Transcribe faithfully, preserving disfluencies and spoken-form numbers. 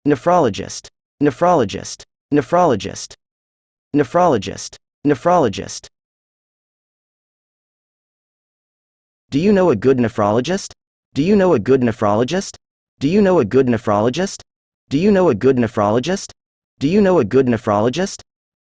nephrologist, nephrologist, nephrologist, nephrologist, nephrologist. Do you know a good nephrologist? Do you know a good nephrologist? Do you know a good nephrologist? Do you know a good nephrologist? Do you know a good nephrologist?